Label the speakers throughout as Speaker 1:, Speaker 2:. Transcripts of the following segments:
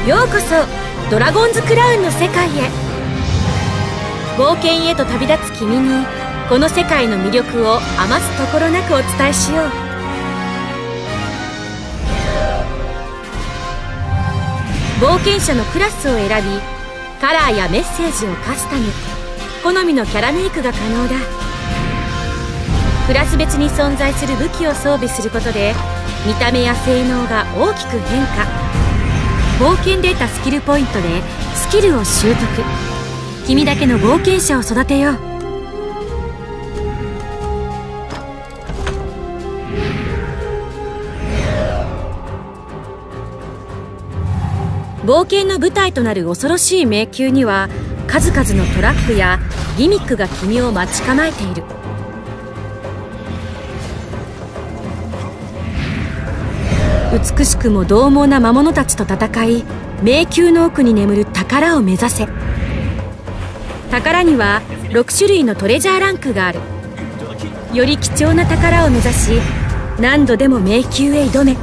Speaker 1: ようこそドラゴンズクラウンの世界へ。冒険へと旅立つ君にこの世界の魅力を余すところなくお伝えしよう。冒険者のクラスを選び、カラーやメッセージをカスタム、好みのキャラメイクが可能だ。クラス別に存在する武器を装備することで見た目や性能が大きく変化。冒険で得たスキルポイントでスキルを習得。君だけの冒険者を育てよう。冒険の舞台となる恐ろしい迷宮には数々のトラップやギミックが君を待ち構えている。美しくも獰猛な魔物たちと戦い、迷宮の奥に眠る宝を目指せ。宝には6種類のトレジャーランクがある。より貴重な宝を目指し、何度でも迷宮へ挑め。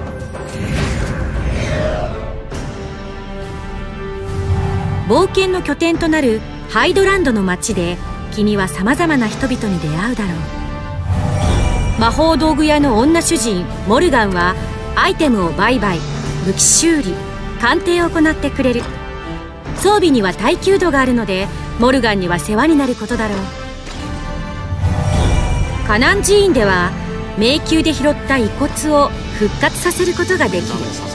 Speaker 1: 冒険の拠点となるハイドランドの街で君はさまざまな人々に出会うだろう。魔法道具屋の女主人モルガンはアイテムを売買、武器修理、鑑定を行ってくれる。装備には耐久度があるのでモルガンには世話になることだろう。カナン寺院では迷宮で拾った遺骨を復活させることができる。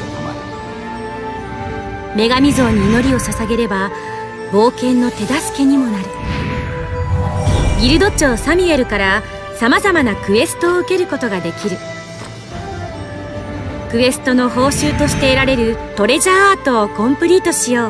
Speaker 1: 女神像に祈りを捧げれば冒険の手助けにもなる。ギルド長サミュエルからさまざまなクエストを受けることができる。クエストの報酬として得られるトレジャーアートをコンプリートしよう。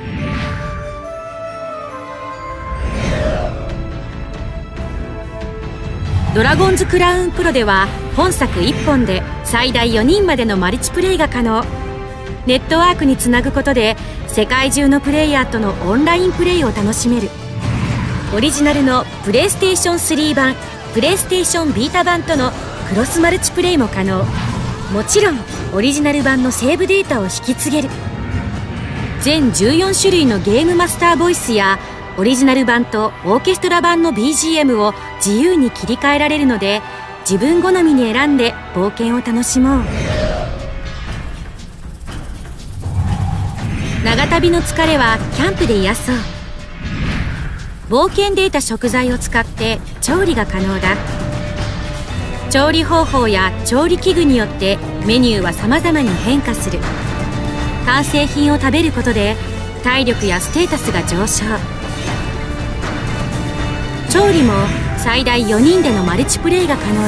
Speaker 1: ドラゴンズクラウンプロでは本作1本で最大4人までのマルチプレイが可能。ネットワークにつなぐことで世界中のプレイヤーとのオンラインプレイを楽しめる。オリジナルのプレイステーション3版、プレイステーションビータ版とのクロスマルチプレイも可能。もちろんオリジナル版のセーブデータを引き継げる。全14種類のゲームマスターボイスやオリジナル版とオーケストラ版の BGM を自由に切り替えられるので自分好みに選んで冒険を楽しもう。長旅の疲れはキャンプで癒そう。冒険で得た食材を使って調理が可能だ。調理方法や調理器具によってメニューは様々に変化する。完成品を食べることで体力やステータスが上昇。調理も最大4人でのマルチプレイが可能だ。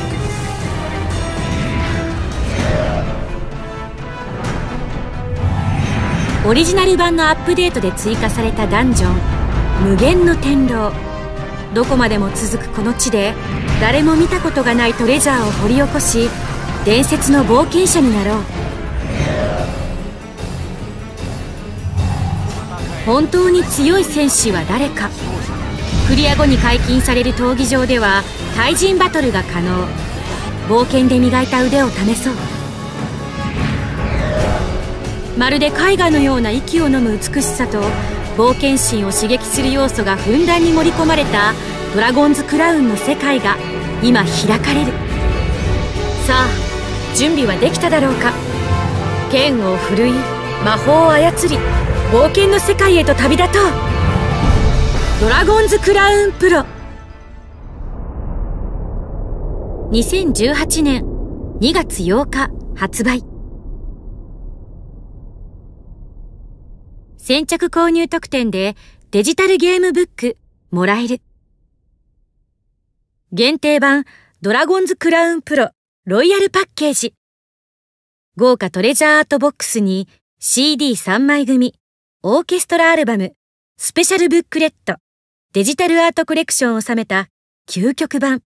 Speaker 1: オリジナル版のアップデートで追加されたダンジョン、無限の天狼。どこまでも続くこの地で誰も見たことがないトレジャーを掘り起こし伝説の冒険者になろう。本当に強い戦士は誰か。クリア後に解禁される闘技場では対人バトルが可能。冒険で磨いた腕を試そう。まるで絵画のような息を飲む美しさと冒険心を刺激する要素がふんだんに盛り込まれたドラゴンズクラウンの世界が今開かれる。さあ準備はできただろうか。剣を振るい魔法を操り冒険の世界へと旅立とう。ドラゴンズクラウンプロ。2018年2月8日発売。先着購入特典でデジタルゲームブックもらえる。限定版ドラゴンズクラウンプロロイヤルパッケージ。豪華トレジャーアートボックスに CD3 枚組、オーケストラアルバム、スペシャルブックレット、デジタルアートコレクションを収めた究極版。